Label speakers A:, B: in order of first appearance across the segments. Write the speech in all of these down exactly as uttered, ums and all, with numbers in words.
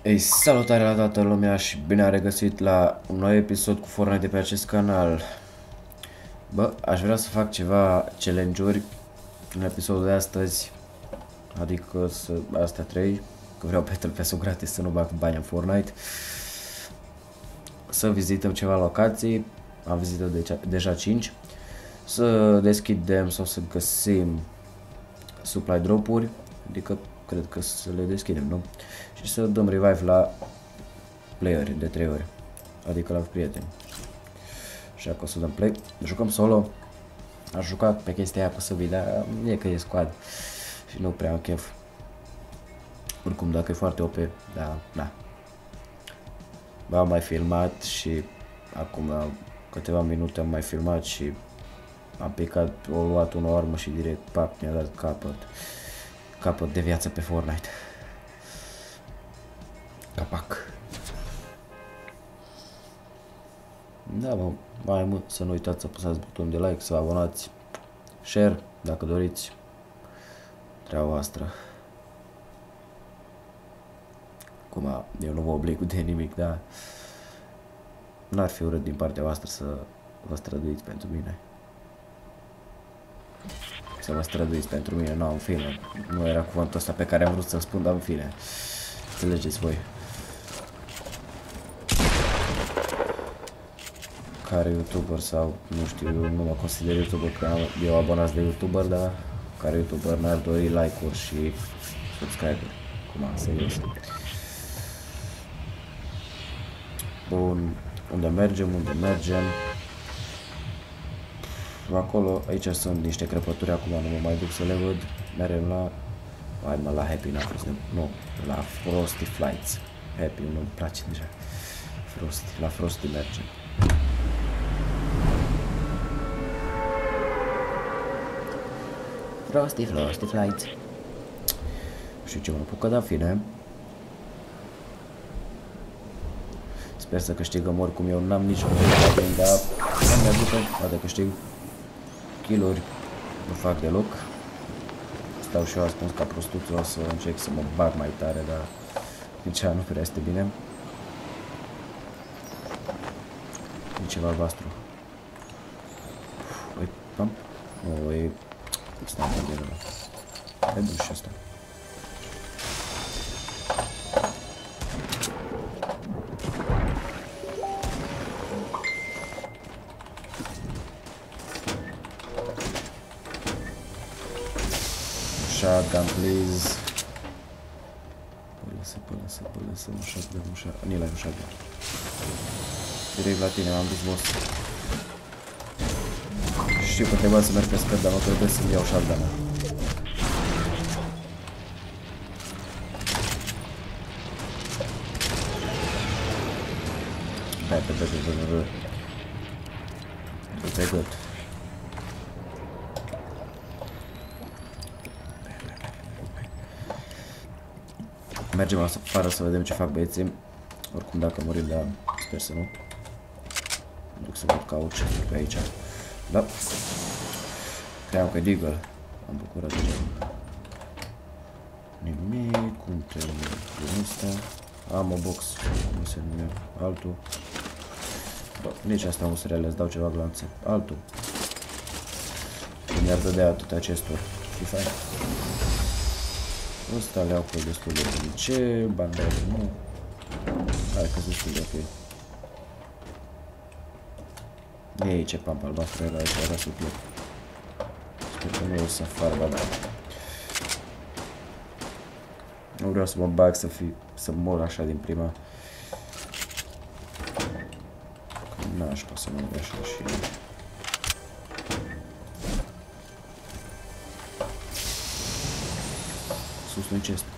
A: Ei, salutare la toată lumea și bine am regăsit la un nou episod cu Fortnite de pe acest canal. Bă, aș vrea să fac ceva challenge-uri în episodul de astăzi, adică să, astea trei, că vreau Battle Pass-ul gratis să nu bag bani în Fortnite. Să vizităm ceva locații, am vizitat de deja cinci, să deschidem sau să găsim supply drop-uri, adică cred că să le deschidem, nu? Și să dăm revive la playeri de trei ori, adică la prieteni. Așa că o să dăm play, jucăm solo. Aș juca pe chestia aia cu săbii, dar e că e squad și nu prea am chef. Oricum, dacă e foarte O P, da, da. Am mai filmat și acum la câteva minute am mai filmat și am picat, o luat o armă și direct, pap, mi-a dat capăt. Capăt de viață pe Fortnite. Capac. Da, mă, mai mult să nu uitați să apăsați butonul de like, să vă abonați, share, dacă doriți. Treaba voastră. Acum, eu nu vă oblig de nimic, dar n-ar fi urât din partea voastră să vă străduiți pentru mine. Să vă străduiți pentru mine, nu, în fine. Nu era cuvântul ăsta pe care am vrut să-l spun, dar în fine. Înțelegeți voi. Care YouTuber sau, nu știu, eu nu mă consider YouTuber, că am, eu abonați de YouTuber, dar care YouTuber n-ar dori like-uri și subscribe-uri. Cum am, serios. Bun, unde mergem, unde mergem. Acolo, aici sunt niște crăpături, acum nu mă mai duc să le văd. Merem la, hai mă, la Happy, n-a fost, nu, la Frosty Flights. Happy, nu-mi place deja. Frosty, la Frosty mergem. Frosty, Frosty Flights. Și ce mă apucă, dar fine. Sper să câștigăm, oricum eu n-am niciun problem, dar am mi-aducă, poate câștig kill-uri, nu fac deloc. Stau și eu ascuns ca prostuțul, o să încerc să mă bag mai tare, dar nici nu prea este bine. E ceva albastru. Ui, pam. Ui, stai pe gheră. Hai bun și asta. Shotgun, please. Pălăsă, pălăsă, pălăsă, un shotgun, un shotgun. Ni-l ai un shotgun. Direct la tine, m-am dus, boss. Știu că trebuia să merg pe scări, dar nu trebuie să-mi iau shotgun-ul. Hai, pe, pe, pe, pe, pe, pe, pe, pe, mergem afară să vedem ce fac băieții. Oricum dacă murim, dar sper să nu. Mă duc să văd caut ce fac pe aici. Da. Cream că e Deagle. Am bucurat deja. Nimic. Cum trebuie din ăsta. Am o box. Cum se numea? Altul. Bă, nici asta nu se reale, îți dau ceva glanțe. Altul. Mi-ar dădea atât acestor. Și fain. Ăsta le-au pe destul de bine. Ce bandare, nu? Hai că destul de ok. Ei, ce pampa albastră era aici, era să pierd. Sper că nu o să farba, dar... Nu vreau să mă bag să fi, să mor așa din prima. N-aș pa să mă bag așa și... Sus nu-i chest.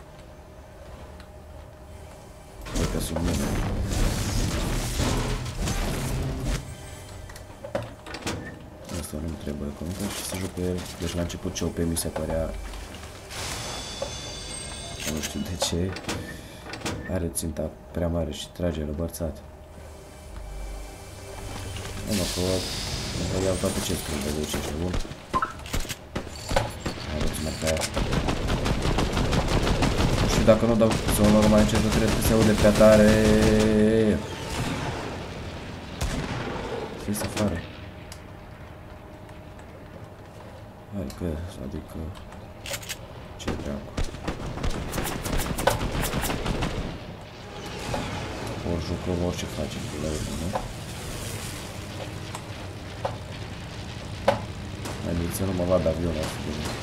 A: Cred că sunt mine. Asta nu-mi trebuie conta și să joc cu el. Deci la început ce O P mi se părea... Nu știu de ce. Are ținta prea mare și trage răbărțat. Nu mă, că iau toate chesturile de aici, e bun. Hai, să merg pe aia. Și și dacă nu dau sonor mai încet, cred că se aude prea tare. Fii să afară. Adică, adică... Ce dracu? Ori jucăm, orice facem cu la urmă, nu? Mai bine să nu mă vad avionul asta de mine.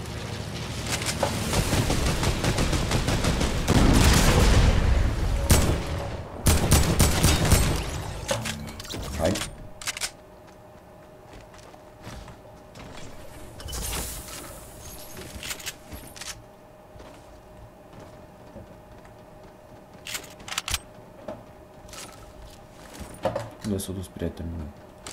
A: Hai. Unde s-a dus prietenul meu?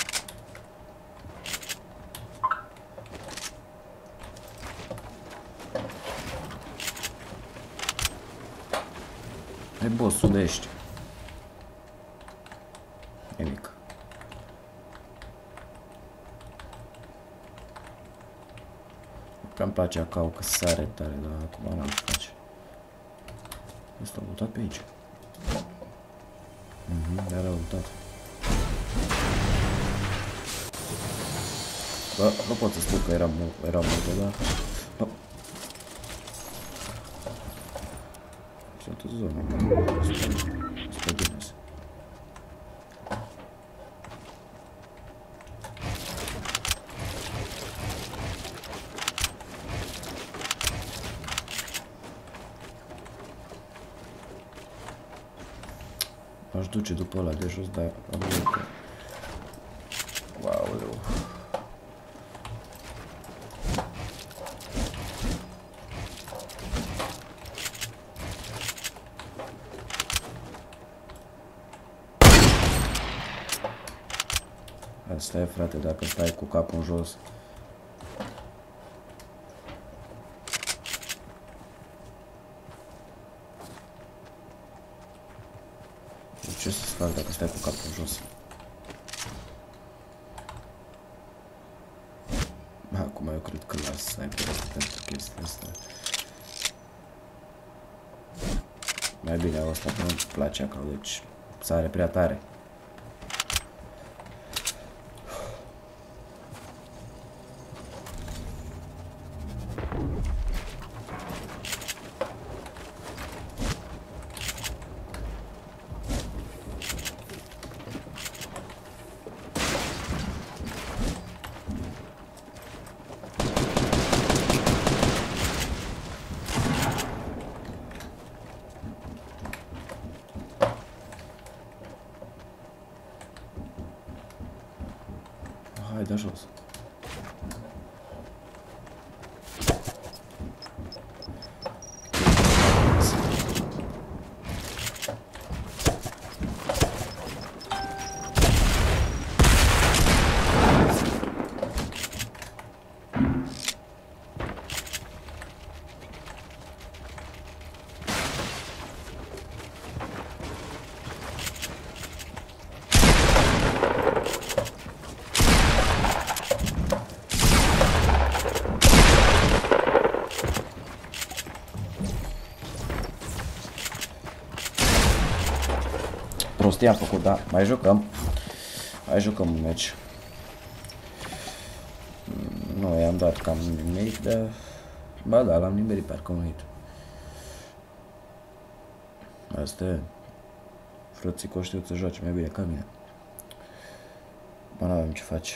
A: Hai, boss, unde ești? Nimic. Cam place acau că sare tare, dar acum n-am ce face. Ăsta a mutat pe aici. Mhm, dar a mutat. Bă, nu pot să spun că era, era multe, dar... Bă. Sunt în zonă, spre bine. M-aș duce după ăla de jos, dar am văzut că... Wow-leu. Asta e, frate, dacă stai cu capul în jos. Ce să-ți fac dacă stai cu capul în jos? Acum eu cred că las sniper asta pentru chestia asta. Mai bine asta că nu-mi place acolo, deci sare prea tare. Hai, de jos. Prostie am făcut, da, mai jucăm. Mai jucăm un meci. Nu, i-am dat cam nimic, dar... Ba da, l-am nimerit parcă un hit. Asta e. Frățico știu să joace mai bine ca mine. Bă, n-avem ce face.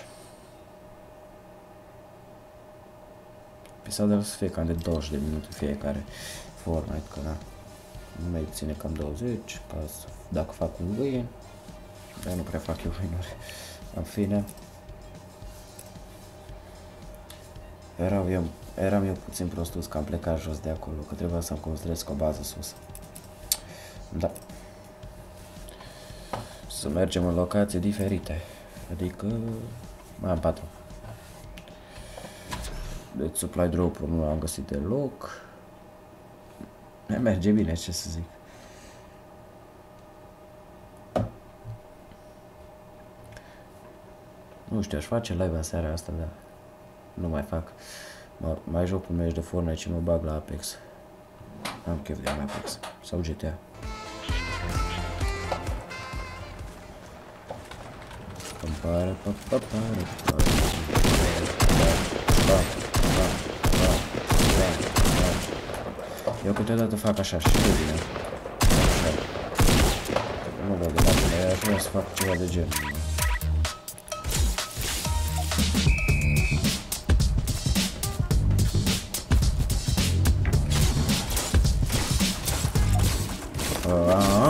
A: Episodul să fie cam de douăzeci de minute fiecare Fortnite, că na. Nu mai ține cam douăzeci, ca să, dacă fac un win, dar nu prea fac eu win-uri. În fine, eram eu, eram eu puțin prostus că am plecat jos de acolo, că trebuia să-mi construiesc o bază sus. Da. Să mergem în locații diferite, adică mai am patru. Deci supply drop-ul nu l-am găsit deloc. Ne merge bine, ce să zic. Nu știu, aș face live seara asta, dar nu mai fac. Mă, mai joc un meci de Fortnite și mă bag la Apex. Am chef de Apex sau G T A. Compara, pa, pa, para, pa, pa, pa, pa, pa. Eu câteodată fac așa și de bine. Așa. Nu văd de la mine, aș vrea să fac ceva de genul. Um,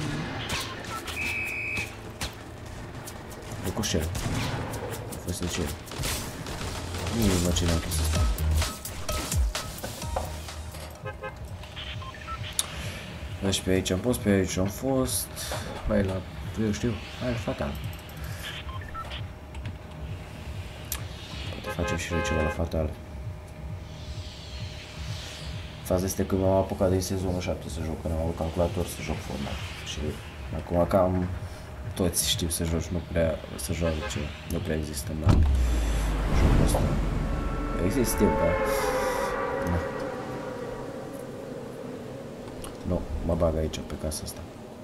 A: e cu shell. A fost de ce? Nu mă ce n-am chestia asta. Deci pe aici am fost, pe aici am fost. Hai la, eu știu, hai la fatal. Poate facem și noi ceva la fatal. Faza este că m-am apucat din sezonul șapte să joc, că n-am avut calculator să joc format. Și acum cam toți știu să joci, nu prea să joace, nu prea există la jocul ăsta. Există timp, dar nu. Nu, mă bag aici pe casa asta.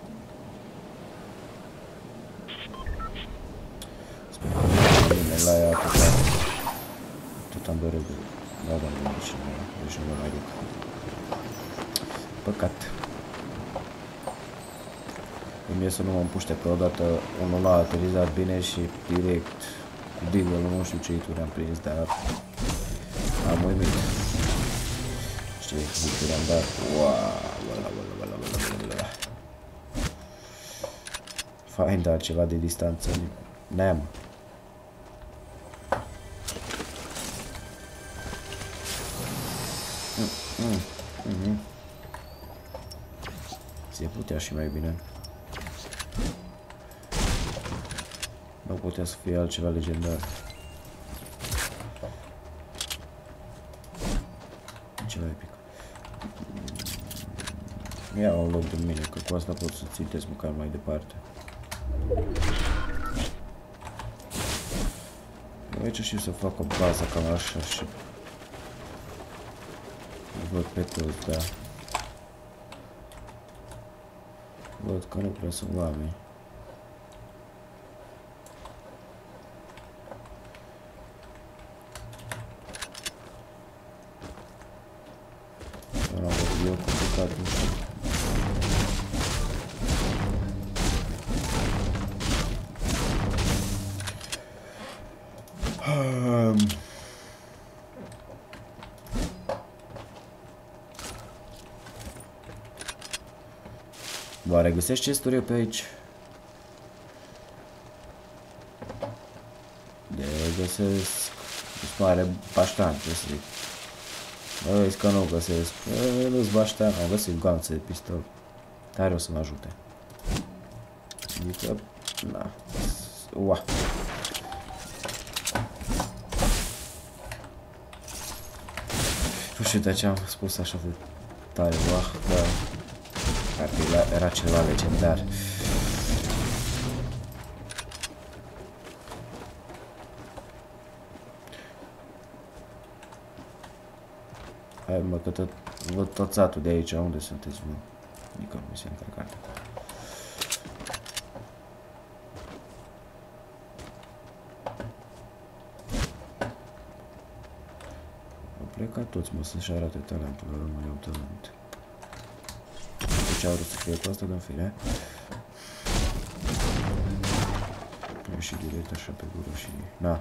A: Sper că nu nimeni la ea atâta. Tot am dorit de... Da, da, da, deci nu, deci nu mă mai duc. Păcat. Îmi e să nu mă împuște pe odată unul l-a aterizat bine și direct cu deagle-ul nu știu ce hituri am prins, dar am uimit. Ce hituri am dat. Fain, dar ceva de distanță n-am. Mm, mm, mm. Se putea și mai bine. Nu putea să fie altceva legendar. Ceva epic. Ia un loc de mine, că cu asta pot să țintesc măcar mai departe. Eu aici știu să fac o bază cam așa și... Văd pe toți, da. Văd că nu prea sunt oameni. Nu am văzut eu complicat, nu știu. Oare găsești chesturi pe aici? De găsesc... Îți mare baștan, ce să zic. Bă, vezi că nu găsesc. Nu-ți baștan, am găsit ganțe de pistol. Care o să mă ajute. Adică... Na. Ua. Nu știu de ce am spus așa de tare, ua, dar... Parcă era ceva legendar. Hai mă, că tot văd tot satul de aici, unde sunteți voi? Adică nu mi se încărcat. Au plecat toți, mă, să-și arate talentul, dar nu mai au talent. Ce au vrut să fie cu asta, dar în fine. Pune și direct așa pe gură și... Na.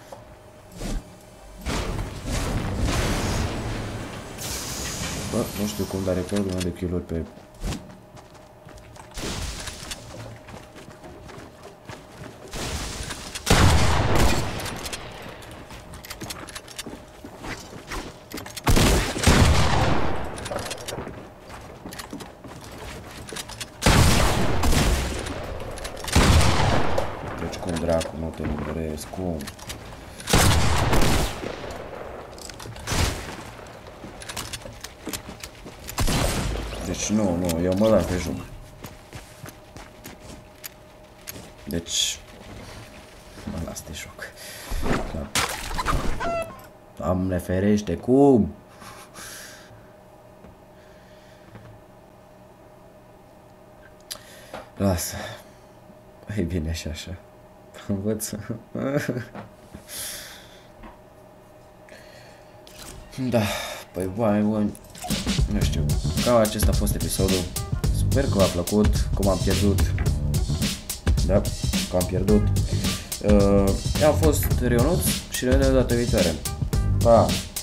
A: Bă, nu știu cum, dar record un de kill-uri pe... Dracu, nu te număresc, cum? Deci nu, nu, eu mă las de joc. Deci... Mă las de joc. Da. Doamne ferește, cum? Lasă. E bine și așa. Învăț. Da, păi oameni buni, nu știu, cam acesta a fost episodul. Sper că v-a plăcut, cum am pierdut. Da, că am pierdut. Uh, eu am fost Rionuț și ne vedem data viitoare. Pa!